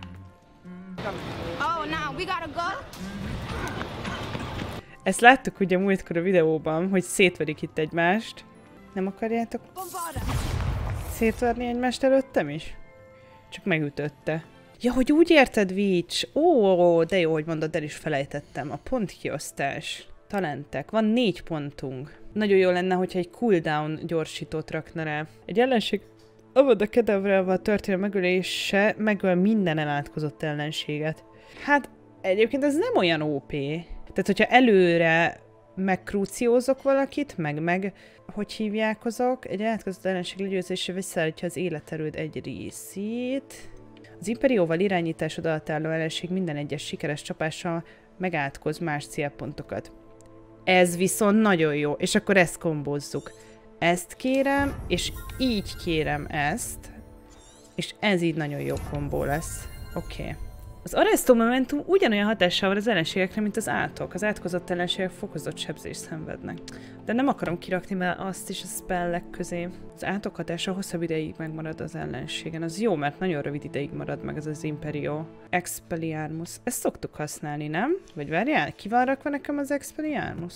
Ezt láttuk ugye múltkor a videóban, hogy szétverik itt egymást. Nem akarjátok szétverni egymást előttem is? Csak megütötte. Ja, hogy úgy érted, Witch? Ó, de jó, hogy mondod, el is felejtettem. A pontkiosztás. Talentek. Van négy pontunk. Nagyon jó lenne, hogyha egy cooldown gyorsítót rakna rá. Egy ellenség Avada Kedavrával történő megölése megöl minden elátkozott ellenséget. Hát egyébként ez nem olyan ó pé. Tehát, hogyha előre megkrúciózok valakit, meg meg, hogy hívják azok, egy elátkozott ellenség legyőzése visszaállítja az életerőd egy részét. Az Imperióval irányításod alatt álló ellenség minden egyes sikeres csapással megátkoz más célpontokat. Ez viszont nagyon jó, és akkor ezt kombózzuk. Ezt kérem, és így kérem ezt, és ez így nagyon jó kombó lesz. Oké. Okay. Az Arresto Momentum ugyanolyan hatással van az ellenségekre, mint az átok. Az átkozott ellenségek fokozott sebzést szenvednek. De nem akarom kirakni, mert azt is a spellek közé. Az átok hatása hosszabb ideig megmarad az ellenségen. Az jó, mert nagyon rövid ideig marad meg ez az Imperio. Expelliarmus. Ezt szoktuk használni, nem? Vagy várjál, ki van rakva nekem az Expelliarmus?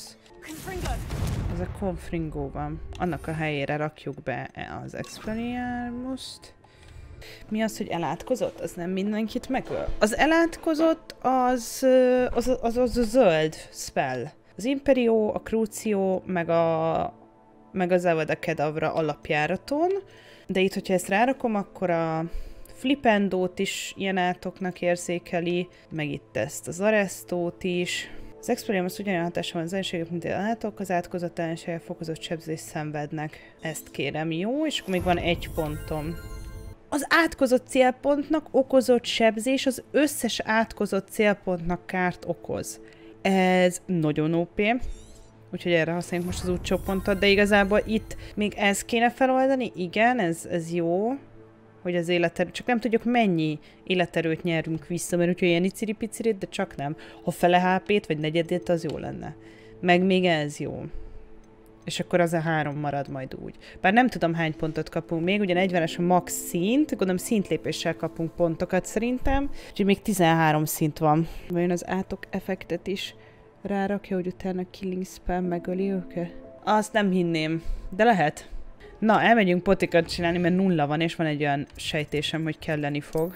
Az a Confringo van. Annak a helyére rakjuk be az Expelliarmust. Mi az, hogy elátkozott? Az nem mindenkit megöl. Az elátkozott az az, az, az, az a zöld spell. Az Imperio, a Crucio, meg, a, meg az Avada Kedavra alapjáraton. De itt, hogyha ezt rárakom, akkor a Flipendót is ilyen átoknak érzékeli, meg itt ezt az Arrestót is. Az Expelliarmus ugyanilyen hatása van az ellenségek, mint az átok, az átkozott ellenségek fokozott sebzést szenvednek. Ezt kérem, jó? És akkor még van egy pontom. Az átkozott célpontnak okozott sebzés az összes átkozott célpontnak kárt okoz. Ez nagyon ó pé. Úgyhogy erre használjuk most az útcsópontot, de igazából itt még ezt kéne feloldani. Igen, ez, ez jó, hogy az életerő, csak nem tudjuk mennyi életerőt nyerünk vissza, mert úgyhogy ilyen iciri-picirit, de csak nem. Ha fele há pét vagy negyedét, az jó lenne. Meg még ez jó. És akkor az a három marad majd úgy. Bár nem tudom, hány pontot kapunk még, ugye negyvenes a max szint, gondolom szintlépéssel kapunk pontokat szerintem, úgyhogy még tizenhárom szint van. Vajon az átok effektet is rárakja, hogy utána killing spell megöli őket? Azt nem hinném, de lehet. Na, elmegyünk potikat csinálni, mert nulla van, és van egy olyan sejtésem, hogy kelleni fog.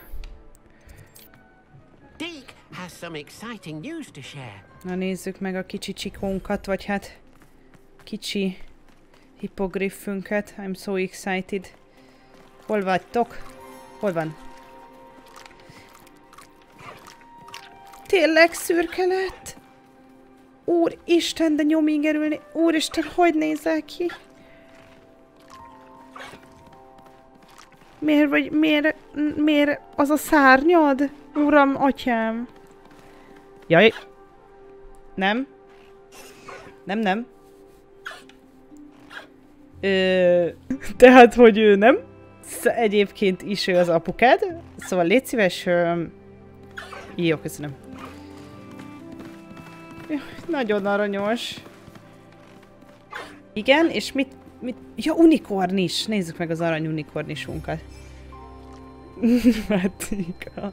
Na nézzük meg a kicsi csikónkat, vagy hát kicsi hippogriffünket. I'm so excited. Hol vagytok? Hol van? Tényleg szürke lett? Úristen, de nyomingerülni. Úristen, hogy nézel ki? Miért vagy, miért, miért az a szárnyad? Uram, atyám. Jaj. Nem. Nem, nem. Ö, tehát, hogy ő nem. Egyébként is ő az apukád. Szóval légy szíves. Ö, jó, köszönöm. Nagyon aranyos. Igen, és mit, mit... Ja, unikornis! Nézzük meg az arany unikornisunkat. Matika.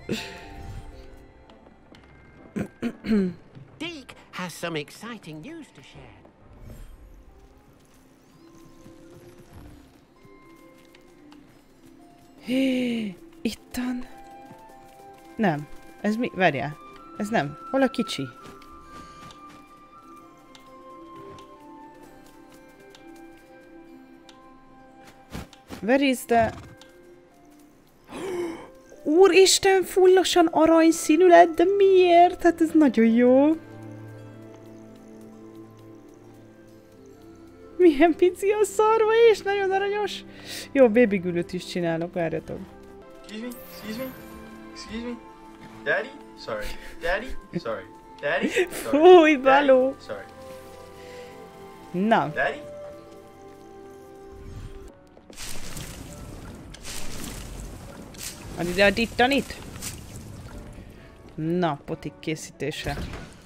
Deke has some exciting news to share. Hé, ittan. Nem. Ez mi? Várjál. Ez nem. Hol a kicsi? Where is the... Úristen, fullosan aranyszínű lett, de miért? Hát ez nagyon jó. Milyen pici a szarva, és nagyon aranyos. Jó, babygülőt is csinálok, várjatok. Excuse me, excuse me, excuse me. Daddy? Sorry. Daddy? Sorry. Daddy? Fúj, Baló! Sorry. Na. Daddy? Ad ide a dittanit? Na, potik készítése.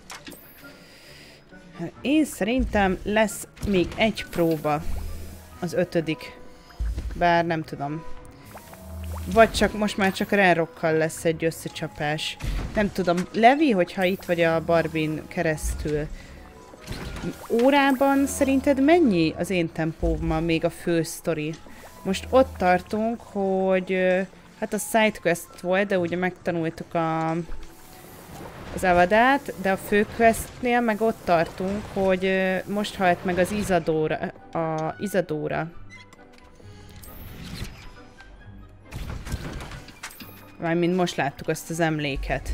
Én szerintem lesz még egy próba. Az ötödik. Bár nem tudom. Vagy csak, most már csak a Renrockkal lesz egy összecsapás. Nem tudom, Levi, hogyha itt vagy a Barbin keresztül. Órában szerinted mennyi az én tempómmal még a fő sztori? Most ott tartunk, hogy hát a sidequest volt, de ugye megtanultuk a, az Avadát, de a főquestnél meg ott tartunk, hogy most halt meg az Isadora. A Isadora. Mármint most láttuk azt az emléket.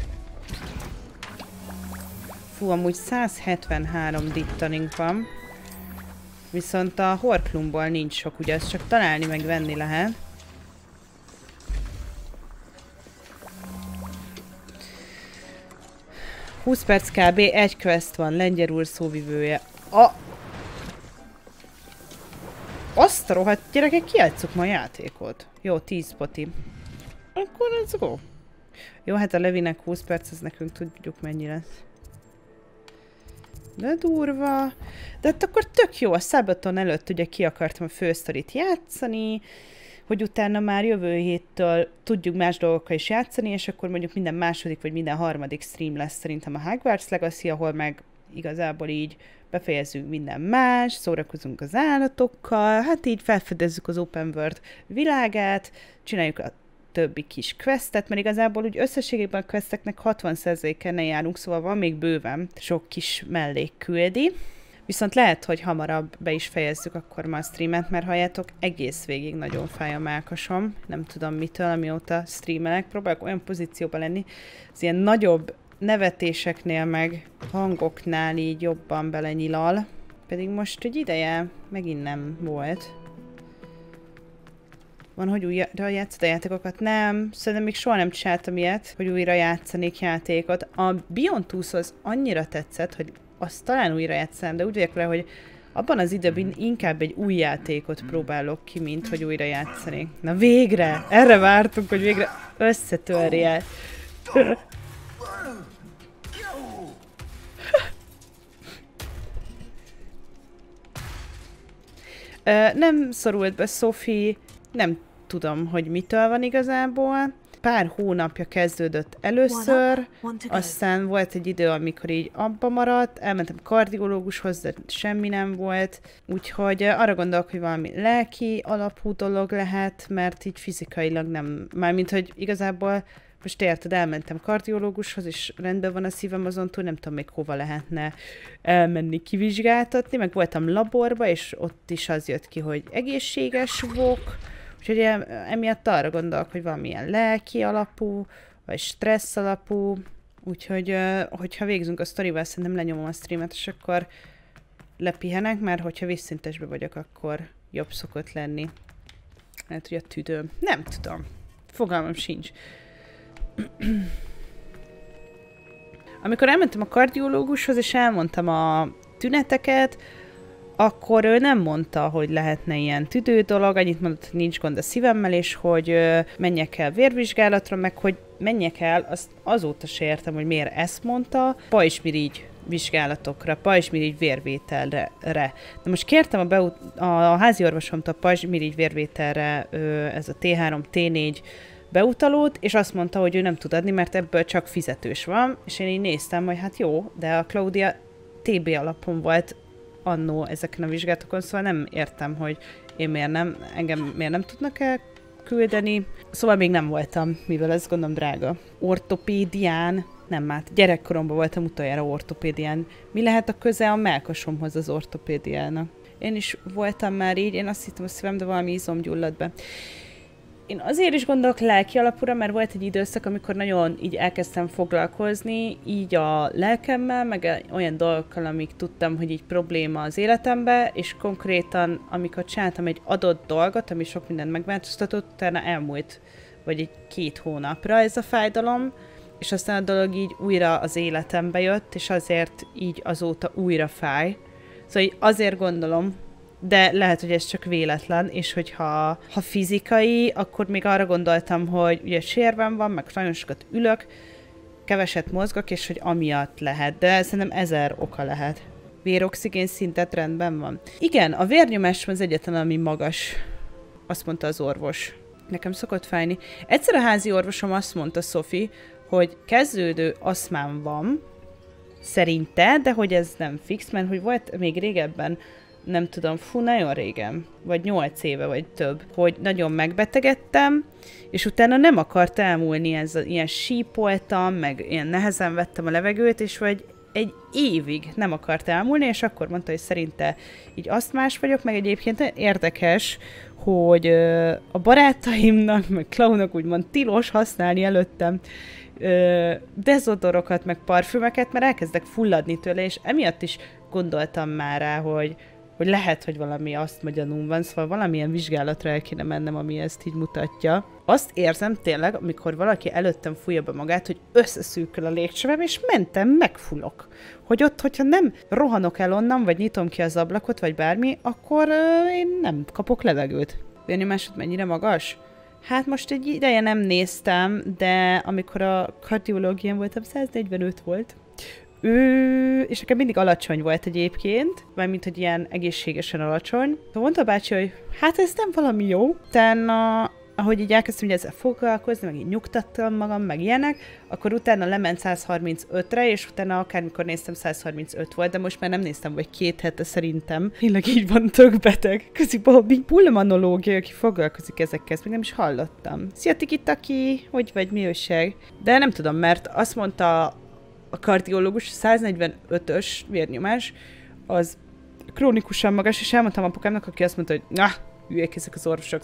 Fú, amúgy száz hetvenhárom dittanink van. Viszont a Horklumból nincs sok, ugye azt csak találni meg venni lehet. húsz perc kb. Egy quest van, Lengyel úr szóvivője. A... Azt a rohadt gyerekek, kijátszuk ma a játékot. Jó, tíz poti. Akkor let's go. Jó, hát a Levinek húsz perc, ez nekünk tudjuk mennyi lesz. De durva. De hát akkor tök jó, a Sabaton előtt ugye ki akartam a fősztorit játszani, hogy utána már jövő héttől tudjuk más dolgokkal is játszani, és akkor mondjuk minden második vagy minden harmadik stream lesz szerintem a Hogwarts Legacy, ahol meg igazából így befejezzük minden más, szórakozunk az állatokkal, hát így felfedezzük az open world világát, csináljuk a többi kis questet, mert igazából úgy összességében a questeknek hatvan százalékán járunk, szóval van még bőven sok kis mellékküldi. Viszont lehet, hogy hamarabb be is fejezzük akkor ma a streamet, mert halljátok, egész végig nagyon fáj a mellkasom. Nem tudom mitől, amióta streamelek. Próbálok olyan pozícióban lenni, az ilyen nagyobb nevetéseknél meg hangoknál így jobban belenyilal. Pedig most egy ideje megint nem volt. Van, hogy újra játszod a játékokat? Nem. Szerintem még soha nem csináltam ilyet, hogy újra játszanék játékot. A Beyond Two az annyira tetszett, hogy azt talán újra játszanám, de úgy vagyok vele, hogy abban az időben inkább egy új játékot próbálok ki, mint hogy újra játszanék. Na végre! Erre vártunk, hogy végre összetörje. Nem szorult be Sophie, nem tudom, hogy mitől van igazából. Pár hónapja kezdődött először, aztán volt egy idő, amikor így abba maradt, elmentem kardiológushoz, de semmi nem volt, úgyhogy arra gondolok, hogy valami lelki alapú dolog lehet, mert így fizikailag nem, mármint, hogy igazából most érted, elmentem kardiológushoz, és rendben van a szívem azon túl, nem tudom még hova lehetne elmenni kivizsgáltatni, meg voltam laborba, és ott is az jött ki, hogy egészséges vok, úgyhogy emiatt arra gondolok, hogy valamilyen lelki alapú, vagy stressz alapú, úgyhogy hogyha végzünk a sztorival, szerintem lenyomom a streamet, és akkor lepihenek, mert hogyha vízszintesbe vagyok, akkor jobb szokott lenni. Lehet, hogy a tüdőm. Nem tudom. Fogalmam sincs. Amikor elmentem a kardiológushoz, és elmondtam a tüneteket, akkor ő nem mondta, hogy lehetne ilyen tüdő dolog, annyit mondott, hogy nincs gond a szívemmel, és hogy menjek el vérvizsgálatra, meg hogy menjek el, azt azóta se értem, hogy miért ezt mondta, pajzsmirigy vizsgálatokra, pajzsmirigy vérvételre. De most kértem a, beut- a házi orvosomtól a pajzsmirigy vérvételre ez a té három té négy beutalót, és azt mondta, hogy ő nem tud adni, mert ebből csak fizetős van, és én így néztem, hogy hát jó, de a Claudia té bé alapon volt annó ezeken a vizsgálatokon, szóval nem értem, hogy én miért nem, engem miért nem tudnak elküldeni. Szóval még nem voltam, mivel ez gondolom drága. Ortopédián, nem már, gyerekkoromban voltam utoljára ortopédián. Mi lehet a köze a mellkasomhoz az ortopédiának? Én is voltam már így, én azt hittem a szívem, de valami izom gyulladt be. Én azért is gondolok lelki alapúra, mert volt egy időszak, amikor nagyon így elkezdtem foglalkozni, így a lelkemmel, meg olyan dolgokkal, amik tudtam, hogy így probléma az életemben, és konkrétan, amikor csináltam egy adott dolgot, ami sok mindent megváltoztatott, utána elmúlt, vagy egy két hónapra ez a fájdalom, és aztán a dolog így újra az életembe jött, és azért így azóta újra fáj. Szóval így azért gondolom, de lehet, hogy ez csak véletlen, és hogyha ha fizikai, akkor még arra gondoltam, hogy ugye sérvem van, meg nagyon sokat ülök, keveset mozgok, és hogy amiatt lehet, de szerintem ezer oka lehet. Véroxigén szintet rendben van. Igen, a vérnyomásom az egyetlen, ami magas, azt mondta az orvos. Nekem szokott fájni. Egyszer a házi orvosom azt mondta, Sophie, hogy kezdődő aszmám van, szerinte, de hogy ez nem fix, mert hogy volt még régebben, nem tudom, fú, nagyon régen, vagy nyolc éve, vagy több, hogy nagyon megbetegedtem, és utána nem akart elmúlni, ez ilyen sípoltam, meg ilyen nehezen vettem a levegőt, és vagy egy évig nem akart elmúlni, és akkor mondta, hogy szerinte így asztmás vagyok, meg egyébként érdekes, hogy a barátaimnak, meg Klaunak úgymond tilos használni előttem dezodorokat, meg parfümeket, mert elkezdek fulladni tőle, és emiatt is gondoltam már rá, hogy, hogy lehet, hogy valami asztma gyanúm van, szóval valamilyen vizsgálatra el kéne mennem, ami ezt így mutatja. Azt érzem tényleg, amikor valaki előttem fújja be magát, hogy összeszűkül a légcsövem, és mentem, megfullok. Hogy ott, hogyha nem rohanok el onnan, vagy nyitom ki az ablakot, vagy bármi, akkor uh, én nem kapok levegőt. Vérnyomásod mennyire magas? Hát most egy ideje nem néztem, de amikor a kardiológián voltam, száz negyvenöt volt. Ő, és nekem mindig alacsony volt egyébként, mármint, hogy ilyen egészségesen alacsony. Mondta a bácsi, hogy hát ez nem valami jó. Utána, ahogy így elkezdtem hogy ezzel foglalkozni, meg így nyugtattam magam, meg ilyenek, akkor utána lement száz harmincötre, és utána akármikor néztem száz harmincöt volt, de most már nem néztem, vagy két hete szerintem. Tényleg így van, tök beteg. Közi Bobby, pulmonológia, aki foglalkozik ezekkel, ezt még nem is hallottam. Szia Tiki-Taki, hogy vagy, mi újság? De nem tudom, mert azt mondta a kardiológus, száz negyvenötös vérnyomás, az krónikusan magas, és elmondtam apukámnak, aki azt mondta, hogy na, hülyék ezek az orvosok,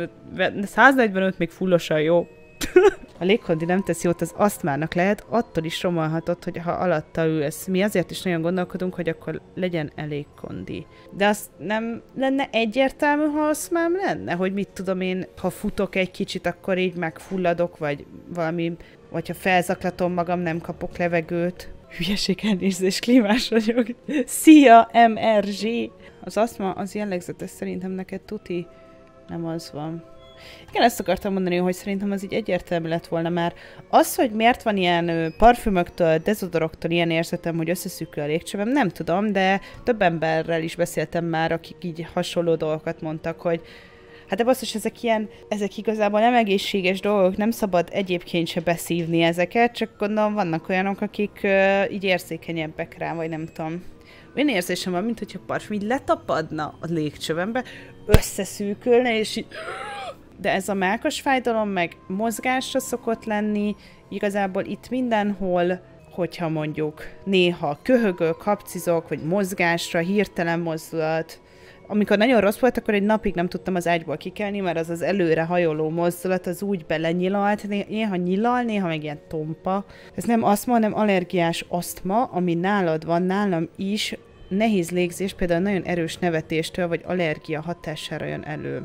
száz negyvenöt még fullosan jó. A légkondi nem tesz jót az asztmának, lehet, attól is romolhatott, hogy ha alatta ülsz. Mi azért is nagyon gondolkodunk, hogy akkor legyen elég kondi. De az nem lenne egyértelmű, ha asztmám lenne? Hogy mit tudom én, ha futok egy kicsit, akkor így megfulladok, vagy valami, vagy ha felzaklatom magam, nem kapok levegőt. Hülyeség, elnézés, klímás vagyok. Szia, em er zé! Az asztma az jellegzetes, szerintem neked tuti nem az van. Igen, ezt akartam mondani, hogy szerintem az így egyértelmű lett volna már. Az, hogy miért van ilyen parfümöktől, dezodoroktól ilyen érzetem, hogy összeszűkül a légcsövem, nem tudom, de több emberrel is beszéltem már, akik így hasonló dolgokat mondtak, hogy hát de basszus, ezek ilyen, ezek igazából nem egészséges dolgok, nem szabad egyébként se beszívni ezeket, csak gondolom vannak olyanok, akik uh, így érzékenyebbek rá, vagy nem tudom. Olyan érzésem van, mint hogyha a parfüm így letapadna a légcsövembe, összeszűkülne, és így... De ez a mellkas fájdalom meg mozgásra szokott lenni, igazából itt mindenhol, hogyha mondjuk néha köhögök, kapcizok, vagy mozgásra, hirtelen mozdulat. Amikor nagyon rossz volt, akkor egy napig nem tudtam az ágyból kikelni, mert az az előre hajoló mozdulat, az úgy belenyilalt, néha nyilal, néha meg ilyen tompa. Ez nem asztma, hanem allergiás asztma, ami nálad van, nálam is, nehéz légzés, például nagyon erős nevetéstől, vagy allergia hatására jön elő.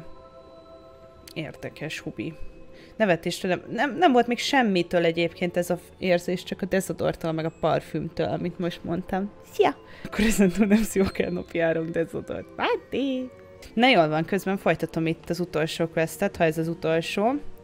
Érdekes, Hubi. Nevetéstől nem, nem, nem volt még semmitől egyébként ez az érzés, csak a dezodortól, meg a parfümtől, amit most mondtam. Szia! Akkor ezentúl nem szívok napjárom dezodort. Máté! Na jól van, közben folytatom itt az utolsó questet, ha ez az utolsó.